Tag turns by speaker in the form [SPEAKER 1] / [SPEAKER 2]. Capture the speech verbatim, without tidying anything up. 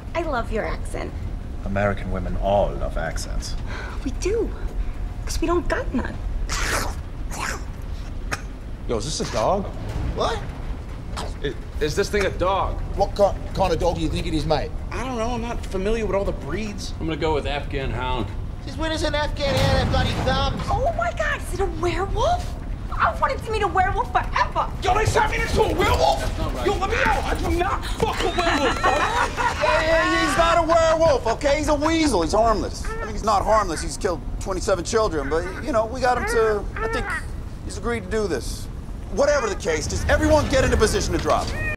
[SPEAKER 1] I love your accent.
[SPEAKER 2] American women all love accents.
[SPEAKER 1] We do. Because we don't got none.
[SPEAKER 3] Yo, is this a dog?
[SPEAKER 4] What?
[SPEAKER 3] Is, is this thing a dog?
[SPEAKER 4] What kind, kind of dog do you think it is, mate?
[SPEAKER 3] I don't know. I'm not familiar with all the breeds. I'm gonna go with Afghan Hound.
[SPEAKER 4] Since when is an Afghan hound have bloody thumbs?
[SPEAKER 1] Oh my God, is it a werewolf? I've wanted to meet a werewolf forever.
[SPEAKER 3] Yo, they turned me into a werewolf? Right. Yo, let me out. I do not fuck a werewolf, bro.
[SPEAKER 5] Yeah, yeah, he's not a werewolf, okay? He's a weasel. He's harmless. I mean, he's not harmless. He's killed twenty-seven children, but, you know, we got him to, I think he's agreed to do this. Whatever the case, just everyone get in a position to drop.